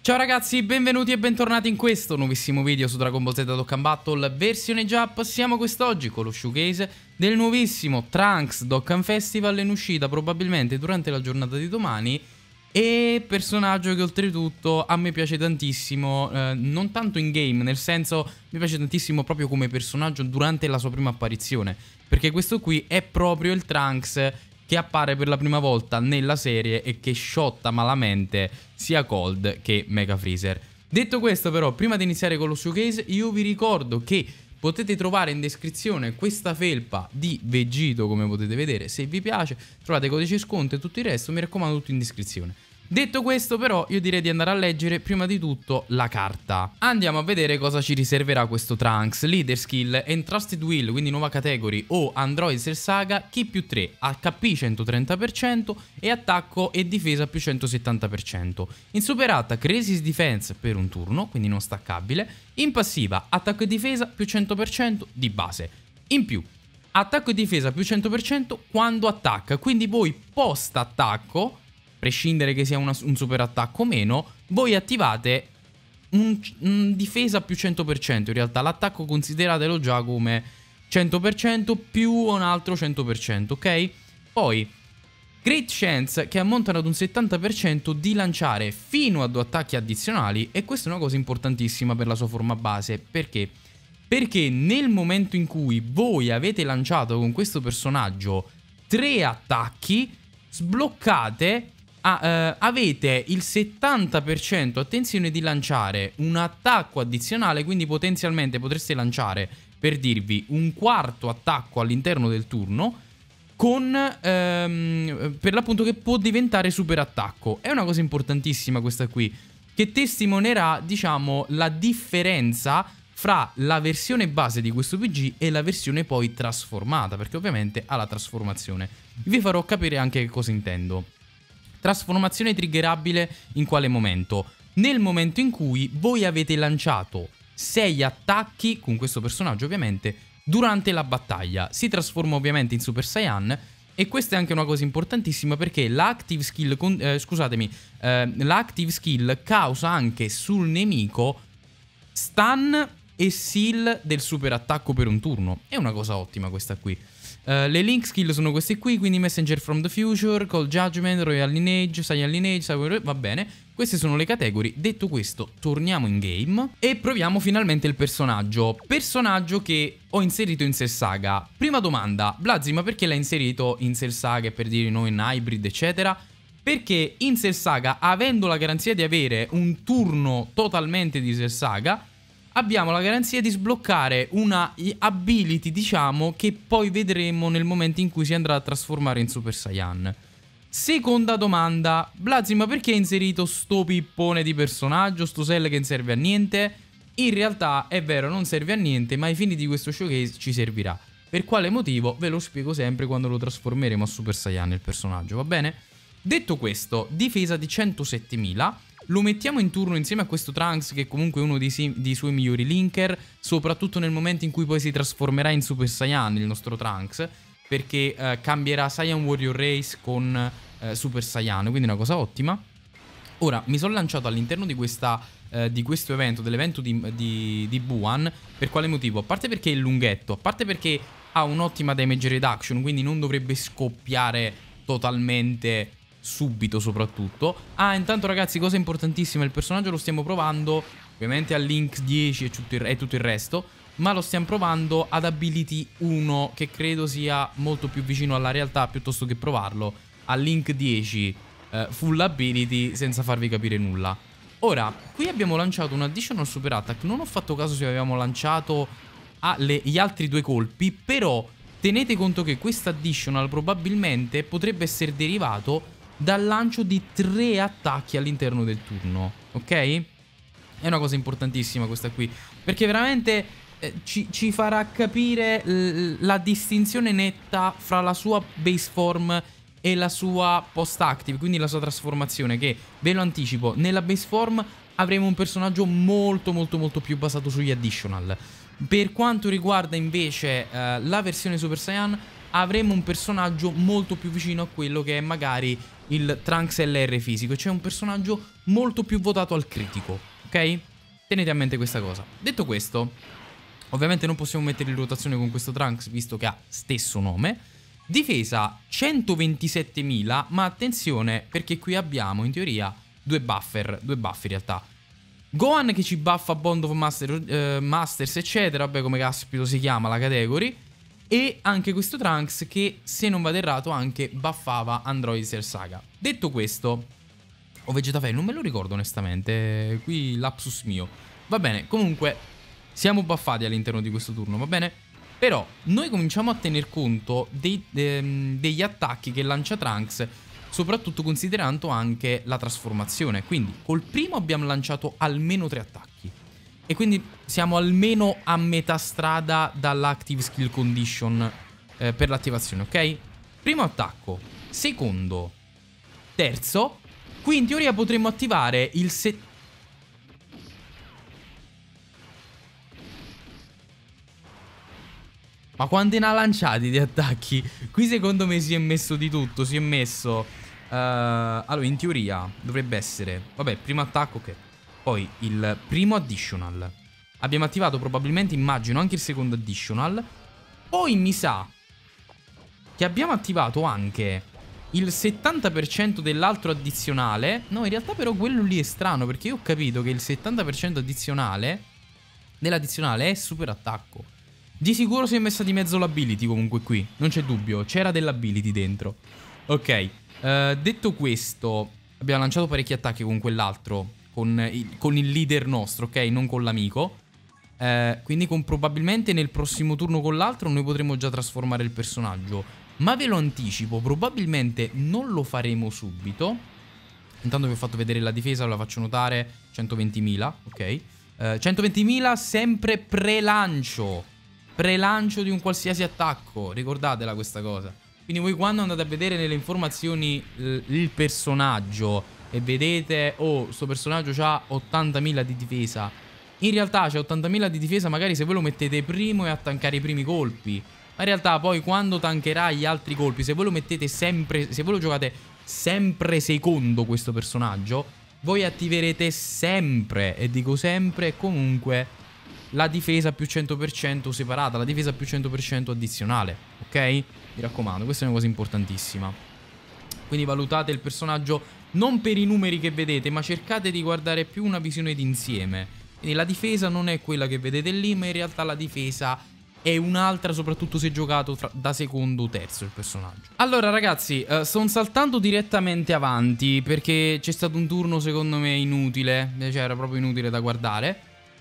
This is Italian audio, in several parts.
Ciao ragazzi, benvenuti e bentornati in questo nuovissimo video su Dragon Ball Z Dokkan Battle versione Jap. Siamo quest'oggi con lo showcase del nuovissimo Trunks Dokkan Festival in uscita probabilmente durante la giornata di domani. E personaggio che oltretutto a me piace tantissimo, non tanto in game, nel senso mi piace tantissimo proprio come personaggio durante la sua prima apparizione. Perché questo qui è proprio il Trunks che appare per la prima volta nella serie e che shotta malamente sia Cold che Mega Freezer. Detto questo però, prima di iniziare con lo showcase, io vi ricordo che potete trovare in descrizione questa felpa di Vegito, come potete vedere. Se vi piace trovate codice sconto e tutto il resto, mi raccomando, tutto in descrizione. Detto questo però, io direi di andare a leggere prima di tutto la carta. Andiamo a vedere cosa ci riserverà questo Trunks. Leader skill, Entrusted Will, quindi nuova category, o Android Cell Saga, Ki più 3, HP 130% e attacco e difesa più 170%. In super attack Resist Defense per un turno, quindi non staccabile. In passiva attacco e difesa più 100% di base. In più attacco e difesa più 100% quando attacca, quindi voi post attacco, prescindere che sia un super attacco o meno, voi attivate un difesa più 100%, in realtà l'attacco consideratelo già come 100% più un altro 100%, ok? Poi Great Chance che ammontano ad un 70% di lanciare fino a 2 attacchi addizionali, e questa è una cosa importantissima per la sua forma base. Perché? Perché nel momento in cui voi avete lanciato con questo personaggio 3 attacchi, sbloccate, avete il 70%, attenzione, di lanciare un attacco addizionale, quindi potenzialmente potreste lanciare, per dirvi, un quarto attacco all'interno del turno, con per l'appunto che può diventare super attacco. È una cosa importantissima questa qui, che testimonierà, diciamo, la differenza fra la versione base di questo PG e la versione poi trasformata, perché ovviamente ha la trasformazione. Vi farò capire anche che cosa intendo. Trasformazione triggerabile in quale momento? Nel momento in cui voi avete lanciato 6 attacchi con questo personaggio, ovviamente, durante la battaglia. Si trasforma ovviamente in Super Saiyan, e questa è anche una cosa importantissima perché l'Active Skill, l'Active Skill causa anche sul nemico stun e seal del super attacco per un turno. È una cosa ottima questa qui. Le link skill sono queste qui, quindi Messenger from the Future, Cold Judgment, Royal Lineage, Saiyan Lineage, va bene. Queste sono le categorie. Detto questo, torniamo in game e proviamo finalmente il personaggio. Personaggio che ho inserito in Cell Saga. Prima domanda, Blazzy, ma perché l'hai inserito in Cell Saga, per dire no in Hybrid, eccetera? Perché in Cell Saga, avendo la garanzia di avere un turno totalmente di Cell Saga, abbiamo la garanzia di sbloccare una ability, diciamo, che poi vedremo nel momento in cui si andrà a trasformare in Super Saiyan. Seconda domanda, Blazzy, ma perché hai inserito sto pippone di personaggio, sto Cell che non serve a niente? In realtà è vero, non serve a niente, ma ai fini di questo showcase ci servirà. Per quale motivo? Ve lo spiego sempre quando lo trasformeremo a Super Saiyan il personaggio, va bene? Detto questo, difesa di 107.000. Lo mettiamo in turno insieme a questo Trunks, che è comunque uno dei suoi migliori linker, soprattutto nel momento in cui poi si trasformerà in Super Saiyan il nostro Trunks, perché cambierà Saiyan Warrior Race con Super Saiyan, quindi una cosa ottima. Ora, mi sono lanciato all'interno di questo evento, dell'evento di Buwan. Per quale motivo? A parte perché è lunghetto, a parte perché ha un'ottima damage reduction, quindi non dovrebbe scoppiare totalmente subito soprattutto. Intanto ragazzi, cosa importantissima, il personaggio lo stiamo provando ovviamente a Link 10 e tutto il resto, ma lo stiamo provando ad Ability 1, che credo sia molto più vicino alla realtà piuttosto che provarlo a Link 10 Full Ability senza farvi capire nulla. Ora, qui abbiamo lanciato un Additional Super Attack, non ho fatto caso se avevamo lanciato gli altri 2 colpi, però tenete conto che questo Additional probabilmente potrebbe essere derivato dal lancio di 3 attacchi all'interno del turno, ok? È una cosa importantissima questa qui, perché veramente ci farà capire la distinzione netta fra la sua base form e la sua post-active, quindi la sua trasformazione, che, ve lo anticipo, nella base form avremo un personaggio molto più basato sugli additional. Per quanto riguarda invece la versione Super Saiyan, avremo un personaggio molto più vicino a quello che è magari il Trunks LR fisico, cioè un personaggio molto più votato al critico, ok? Tenete a mente questa cosa. Detto questo, ovviamente non possiamo mettere in rotazione con questo Trunks, visto che ha stesso nome. Difesa 127.000, ma attenzione perché qui abbiamo in teoria due buff in realtà. Gohan che ci buffa Bond of Masters eccetera, vabbè come caspito si chiama la category. E anche questo Trunks che, se non vado errato, anche buffava Android Cell Saga. Detto questo, o Vegeta Fai, non me lo ricordo onestamente, qui lapsus mio. Va bene, comunque siamo buffati all'interno di questo turno, va bene? Però noi cominciamo a tener conto degli attacchi che lancia Trunks, soprattutto considerando anche la trasformazione. Quindi col primo abbiamo lanciato almeno 3 attacchi. E quindi siamo almeno a metà strada dall'active skill condition per l'attivazione, ok? Primo attacco, secondo, terzo. Qui in teoria potremmo attivare il Ma quanti ne ha lanciati di attacchi? Qui secondo me si è messo di tutto. Si è messo allora in teoria dovrebbe essere, vabbè, primo attacco, ok. Poi il primo additional. Abbiamo attivato probabilmente, immagino, anche il secondo additional. Poi mi sa che abbiamo attivato anche il 70% dell'altro addizionale. No, in realtà però quello lì è strano, perché io ho capito che il 70% addizionale dell'addizionale è super attacco. Di sicuro si è messa di mezzo l'ability comunque qui, non c'è dubbio, c'era dell'ability dentro. Ok, detto questo, abbiamo lanciato parecchi attacchi con quell'altro, con il leader nostro, ok, non con l'amico. Quindi probabilmente nel prossimo turno con l'altro noi potremo già trasformare il personaggio. Ma ve lo anticipo, probabilmente non lo faremo subito. Intanto vi ho fatto vedere la difesa, ve la faccio notare, 120.000, ok. 120.000 sempre pre-lancio. Pre-lancio di un qualsiasi attacco, ricordatela questa cosa. Quindi voi quando andate a vedere nelle informazioni il personaggio e vedete, oh, sto personaggio ha 80.000 di difesa, in realtà c'è 80.000 di difesa magari se voi lo mettete primo e a tankare i primi colpi. Ma in realtà poi quando tankerà gli altri colpi, se voi lo mettete sempre, se voi lo giocate sempre secondo questo personaggio, voi attiverete sempre, e dico sempre, comunque la difesa più 100% separata, la difesa più 100% addizionale, ok? Mi raccomando, questa è una cosa importantissima. Quindi valutate il personaggio non per i numeri che vedete, ma cercate di guardare più una visione d'insieme. Quindi la difesa non è quella che vedete lì, ma in realtà la difesa è un'altra, soprattutto se giocato da secondo o terzo il personaggio. Allora ragazzi, sto saltando direttamente avanti perché c'è stato un turno secondo me inutile, cioè era proprio inutile da guardare.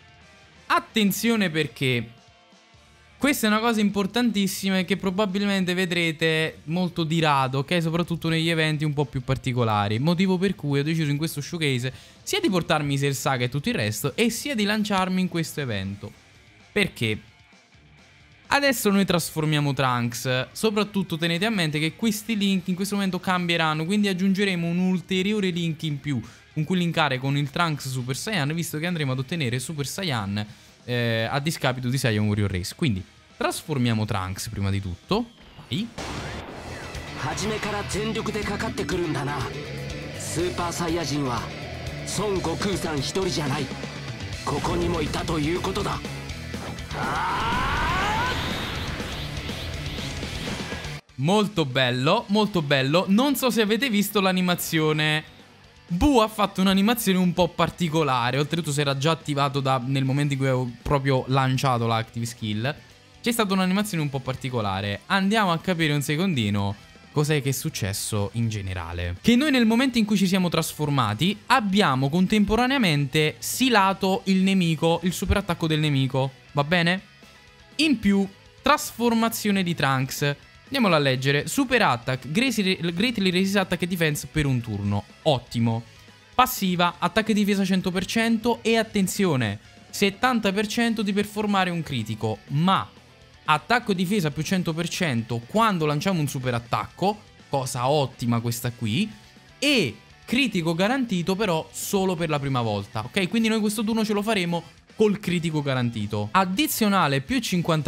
Attenzione perché questa è una cosa importantissima e che probabilmente vedrete molto di rado, ok? Soprattutto negli eventi un po' più particolari. Motivo per cui ho deciso in questo showcase sia di portarmi Cell Saga e tutto il resto, e sia di lanciarmi in questo evento. Perché adesso noi trasformiamo Trunks. Soprattutto tenete a mente che questi link in questo momento cambieranno, quindi aggiungeremo un ulteriore link in più con cui linkare con il Trunks Super Saiyan, visto che andremo ad ottenere Super Saiyan a discapito di Saiyan Warrior Race. Quindi trasformiamo Trunks prima di tutto. Vai. Molto bello, molto bello. Non so se avete visto l'animazione. Buu ha fatto un'animazione un po' particolare. Oltretutto si era già attivato nel momento in cui avevo proprio lanciato l'active skill. C'è stata un'animazione un po' particolare. Andiamo a capire un secondino cos'è che è successo in generale. Che noi nel momento in cui ci siamo trasformati abbiamo contemporaneamente silato il nemico, il super attacco del nemico. Va bene? In più, trasformazione di Trunks. Andiamolo a leggere. Super attack, greatly resist attack e defense per un turno. Ottimo. Passiva, attacco e difesa 100% e attenzione, 70% di performare un critico. Ma attacco e difesa più 100% quando lanciamo un super attacco, cosa ottima questa qui. E critico garantito però solo per la prima volta, ok? Quindi noi questo turno ce lo faremo col critico garantito. Addizionale più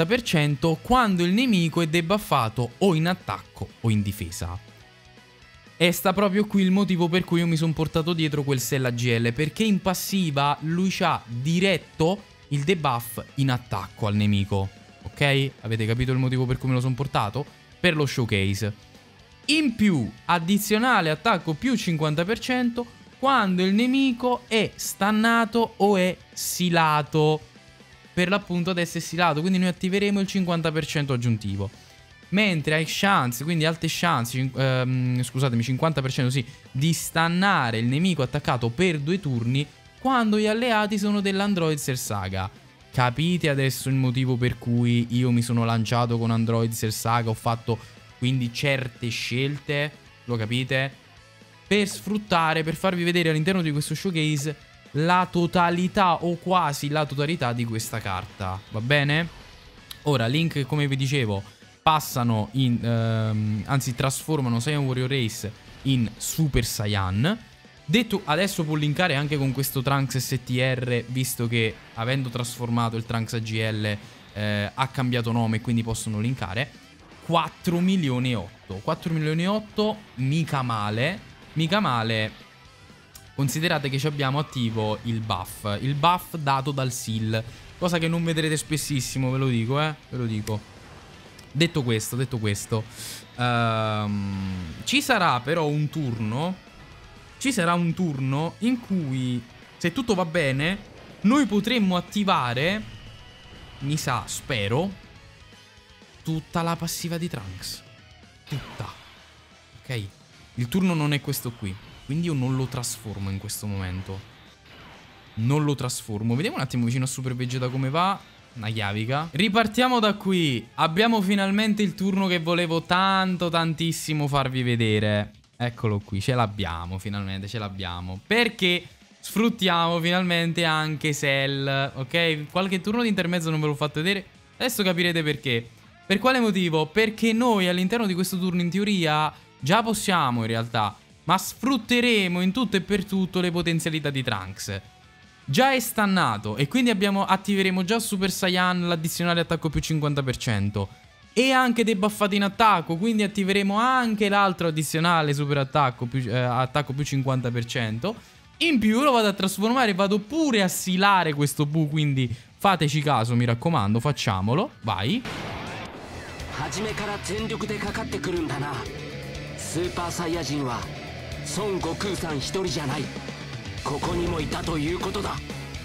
50% quando il nemico è debuffato o in attacco o in difesa. E sta proprio qui il motivo per cui io mi sono portato dietro quel Sell AGL, perché in passiva lui c'ha diretto il debuff in attacco al nemico. Ok? Avete capito il motivo per cui me lo sono portato? Per lo showcase. In più, addizionale attacco più 50% quando il nemico è stannato o è silato. Per l'appunto ad essere silato, quindi noi attiveremo il 50% aggiuntivo. Mentre hai chance, quindi alte chance, scusatemi, 50% sì, di stannare il nemico attaccato per 2 turni quando gli alleati sono dell'Android Saga. Capite adesso il motivo per cui io mi sono lanciato con Android Saga, ho fatto quindi certe scelte, lo capite? Per sfruttare, per farvi vedere all'interno di questo showcase la totalità o quasi la totalità di questa carta, va bene? Ora, Link, come vi dicevo, passano in, anzi trasformano Saiyan Warrior Race in Super Saiyan. Detto, adesso può linkare anche con questo Trunks STR, visto che avendo trasformato il Trunks AGL ha cambiato nome e quindi possono linkare. 4 milioni e 8. 4 milioni e 8, mica male. Mica male. Considerate che ci abbiamo attivo il buff dato dal Seal, cosa che non vedrete spessissimo, ve lo dico, ve lo dico. Detto questo, ci sarà però un turno. Ci sarà un turno in cui, se tutto va bene, noi potremmo attivare, mi sa, spero, tutta la passiva di Trunks. Tutta. Ok? Il turno non è questo qui, quindi io non lo trasformo in questo momento. Non lo trasformo. Vediamo un attimo vicino a Super Vegeta come va. Una chiavica. Ripartiamo da qui. Abbiamo finalmente il turno che volevo tantissimo farvi vedere. Eccolo qui, ce l'abbiamo finalmente, ce l'abbiamo. Perché sfruttiamo finalmente anche Cell, ok? Qualche turno di intermezzo non ve l'ho fatto vedere. Adesso capirete perché. Per quale motivo? Perché noi all'interno di questo turno in teoria già possiamo in realtà, ma sfrutteremo in tutto e per tutto le potenzialità di Trunks. Già è stannato e quindi attiveremo già Super Saiyan, l'addizionale attacco più 50%. E anche debuffato in attacco, quindi attiveremo anche l'altro addizionale super attacco più 50%. In più lo vado a trasformare, vado pure a silare questo Bu, quindi fateci caso, mi raccomando, facciamolo, vai. Super Saiyajin wa Son Goku-san hitoriじゃない。ここにもいたということだ。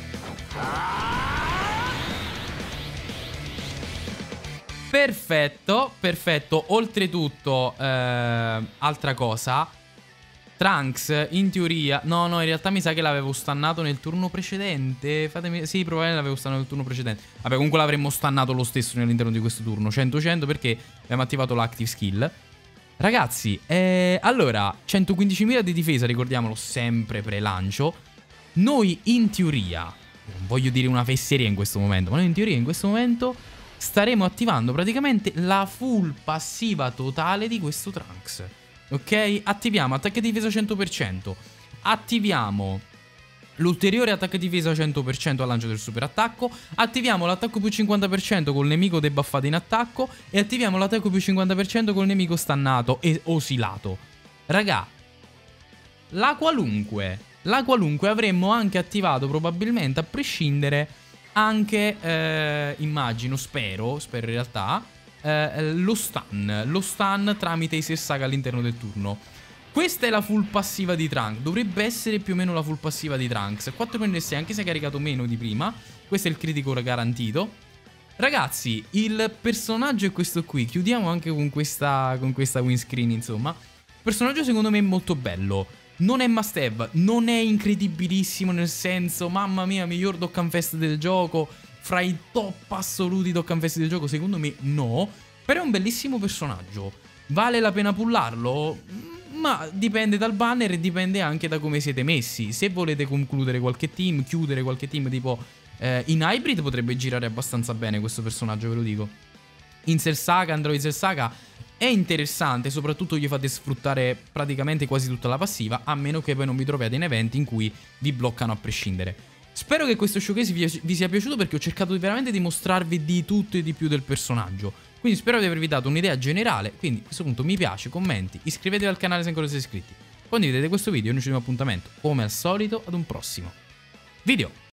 Perfetto, perfetto. Oltretutto, altra cosa, Trunks in teoria, no, in realtà mi sa che l'avevo stannato nel turno precedente. Fatemi, sì, probabilmente l'avevo stannato nel turno precedente. Vabbè, comunque l'avremmo stannato lo stesso all'interno di questo turno 100-100 perché abbiamo attivato l'active skill. Ragazzi, allora, 115.000 di difesa, ricordiamolo, sempre pre-lancio. Noi in teoria, non voglio dire una fesseria in questo momento, ma noi in teoria in questo momento staremo attivando praticamente la full passiva totale di questo Trunks. Ok? Attiviamo attacco e difesa 100%. Attiviamo l'ulteriore attacco e difesa 100% al lancio del super attacco. Attiviamo l'attacco più 50% col nemico debuffato in attacco. E attiviamo l'attacco più 50% col nemico stannato e osilato. Raga, la qualunque avremmo anche attivato probabilmente, a prescindere, anche, immagino, spero in realtà, lo stun tramite i Saga all'interno del turno. Questa è la full passiva di Trunks. Dovrebbe essere più o meno la full passiva di Trunks. 4 NS, anche se ha caricato meno di prima. Questo è il critico garantito. Ragazzi, il personaggio è questo qui. Chiudiamo anche con questa win screen, insomma. Il personaggio secondo me è molto bello. Non è must have, non è incredibilissimo nel senso, mamma mia, miglior Dokkan Fest del gioco, fra i top assoluti Dokkan Fest del gioco, secondo me no. Però è un bellissimo personaggio. Vale la pena pullarlo? Ma dipende dal banner e dipende anche da come siete messi. Se volete concludere qualche team, chiudere qualche team tipo in Hybrid, potrebbe girare abbastanza bene questo personaggio, ve lo dico. In Cell Saga, Android Cell Saga è interessante, soprattutto gli fate sfruttare praticamente quasi tutta la passiva, a meno che poi non vi troviate in eventi in cui vi bloccano a prescindere. Spero che questo showcase vi sia piaciuto, perché ho cercato veramente di mostrarvi di tutto e di più del personaggio. Quindi spero di avervi dato un'idea generale. Quindi a questo punto mi piace, commenti, iscrivetevi al canale se ancora non siete iscritti. Condividete questo video e noi ci diamo appuntamento, come al solito, ad un prossimo video.